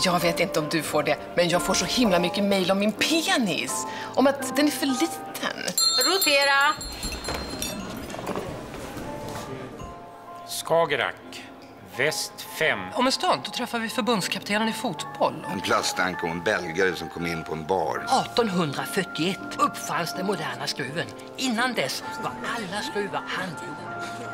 Jag vet inte om du får det, men jag får så himla mycket mejl om min penis. Om att den är för liten. Rotera! Skagerrak, väst 5. Om en stund då träffar vi förbundskaptenen i fotboll. En plasttank och en belgare som kom in på en bar. 1841 uppfanns den moderna skruven. Innan dess var alla skruvar handgjorda.